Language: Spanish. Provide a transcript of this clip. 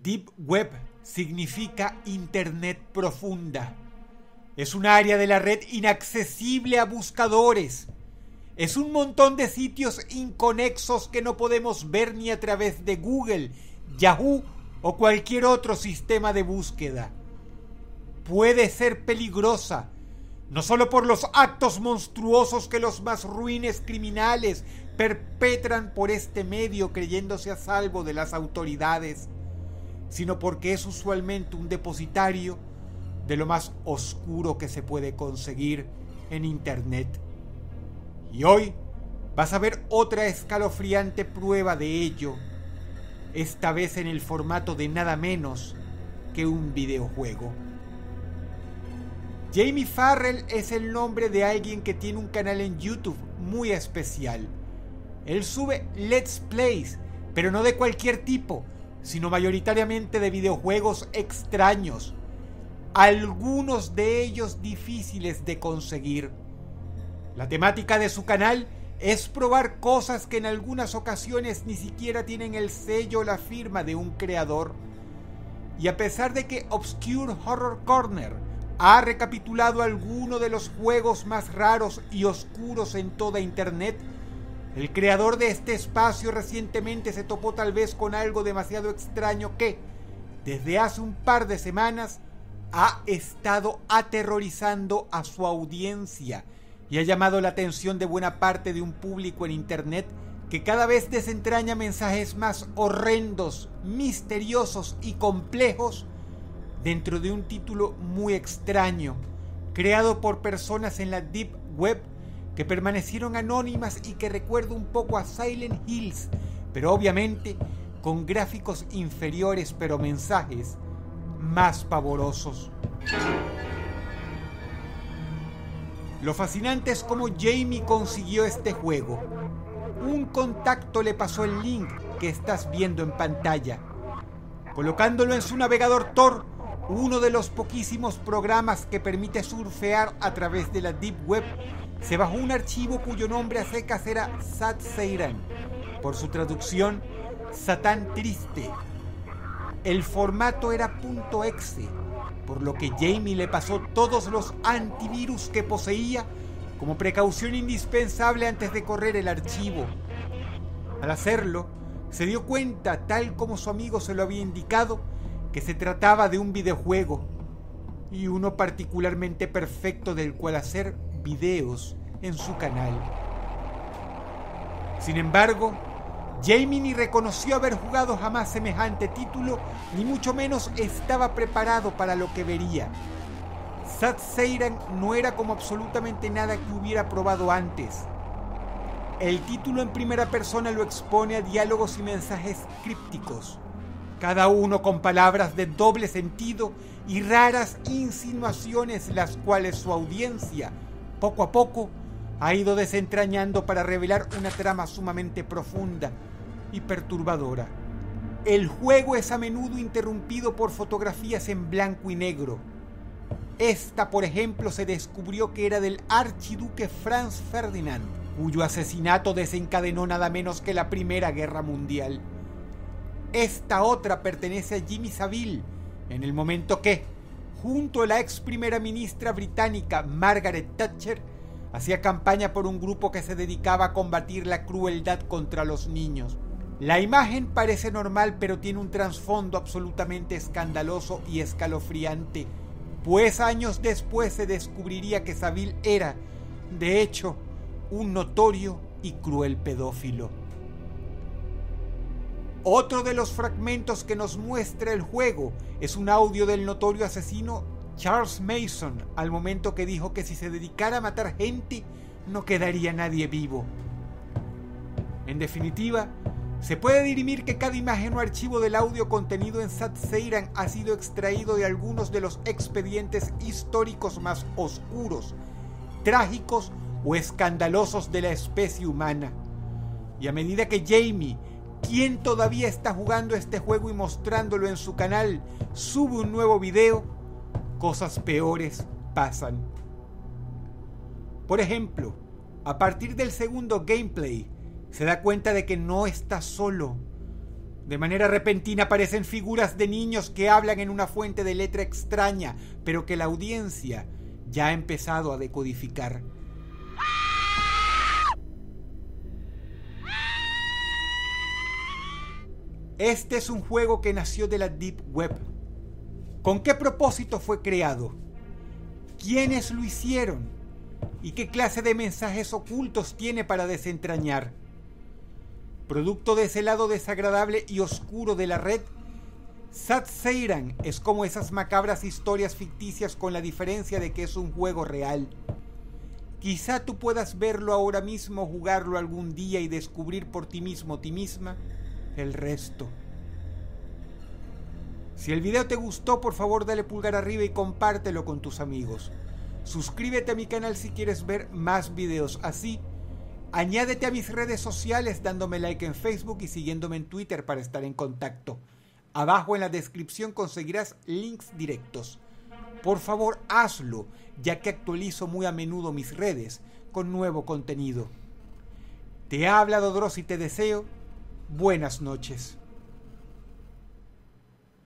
Deep Web significa Internet profunda. Es un área de la red inaccesible a buscadores. Es un montón de sitios inconexos que no podemos ver ni a través de Google, Yahoo o cualquier otro sistema de búsqueda. Puede ser peligrosa, no solo por los actos monstruosos que los más ruines criminales perpetran por este medio creyéndose a salvo de las autoridades, sino porque es usualmente un depositario de lo más oscuro que se puede conseguir en Internet. Y hoy vas a ver otra escalofriante prueba de ello, esta vez en el formato de nada menos que un videojuego. Jamie Farrell es el nombre de alguien que tiene un canal en YouTube muy especial. Él sube Let's Plays, pero no de cualquier tipo, sino mayoritariamente de videojuegos extraños, algunos de ellos difíciles de conseguir. La temática de su canal es probar cosas que en algunas ocasiones ni siquiera tienen el sello o la firma de un creador. Y a pesar de que Obscure Horror Corner ha recapitulado algunos de los juegos más raros y oscuros en toda Internet, el creador de este espacio recientemente se topó tal vez con algo demasiado extraño que, desde hace un par de semanas, ha estado aterrorizando a su audiencia y ha llamado la atención de buena parte de un público en Internet que cada vez desentraña mensajes más horrendos, misteriosos y complejos dentro de un título muy extraño, creado por personas en la Deep Web que permanecieron anónimas y que recuerda un poco a Silent Hills, pero obviamente con gráficos inferiores, pero mensajes más pavorosos. Lo fascinante es cómo Jamie consiguió este juego. Un contacto le pasó el link que estás viendo en pantalla. Colocándolo en su navegador Tor, uno de los poquísimos programas que permite surfear a través de la Deep Web, se bajó un archivo cuyo nombre a secas era Sat Seiran, por su traducción, Satán Triste. El formato era .exe, por lo que Jamie le pasó todos los antivirus que poseía como precaución indispensable antes de correr el archivo. Al hacerlo, se dio cuenta, tal como su amigo se lo había indicado, que se trataba de un videojuego, y uno particularmente perfecto del cual hacer videos en su canal. Sin embargo, Jamie ni reconoció haber jugado jamás semejante título, ni mucho menos estaba preparado para lo que vería. Sat Seiran no era como absolutamente nada que hubiera probado antes. El título en primera persona lo expone a diálogos y mensajes crípticos, cada uno con palabras de doble sentido y raras insinuaciones, las cuales su audiencia, poco a poco, ha ido desentrañando para revelar una trama sumamente profunda y perturbadora. El juego es a menudo interrumpido por fotografías en blanco y negro. Esta, por ejemplo, se descubrió que era del archiduque Franz Ferdinand, cuyo asesinato desencadenó nada menos que la Primera Guerra Mundial. Esta otra pertenece a Jimmy Savile, en el momento que, junto a la ex primera ministra británica Margaret Thatcher, hacía campaña por un grupo que se dedicaba a combatir la crueldad contra los niños. La imagen parece normal, pero tiene un trasfondo absolutamente escandaloso y escalofriante, pues años después se descubriría que Savile era, de hecho, un notorio y cruel pedófilo. Otro de los fragmentos que nos muestra el juego es un audio del notorio asesino Charles Mason, al momento que dijo que si se dedicara a matar gente, no quedaría nadie vivo. En definitiva, se puede dirimir que cada imagen o archivo del audio contenido en Sat Seiran ha sido extraído de algunos de los expedientes históricos más oscuros, trágicos o escandalosos de la especie humana. Y a medida que Jamie, quien todavía está jugando este juego y mostrándolo en su canal, sube un nuevo video, cosas peores pasan. Por ejemplo, a partir del segundo gameplay, se da cuenta de que no está solo. De manera repentina aparecen figuras de niños que hablan en una fuente de letra extraña, pero que la audiencia ya ha empezado a decodificar. Este es un juego que nació de la Deep Web. ¿Con qué propósito fue creado? ¿Quiénes lo hicieron? ¿Y qué clase de mensajes ocultos tiene para desentrañar? Producto de ese lado desagradable y oscuro de la red, Sat Seiran es como esas macabras historias ficticias, con la diferencia de que es un juego real. Quizá tú puedas verlo ahora mismo, jugarlo algún día y descubrir por ti mismo, ti misma, el resto. Si el video te gustó, por favor dale pulgar arriba y compártelo con tus amigos. Suscríbete a mi canal si quieres ver más videos así. Añádete a mis redes sociales dándome like en Facebook y siguiéndome en Twitter para estar en contacto. Abajo en la descripción conseguirás links directos. Por favor, hazlo, ya que actualizo muy a menudo mis redes con nuevo contenido. Te ha hablado Dross y te deseo buenas noches.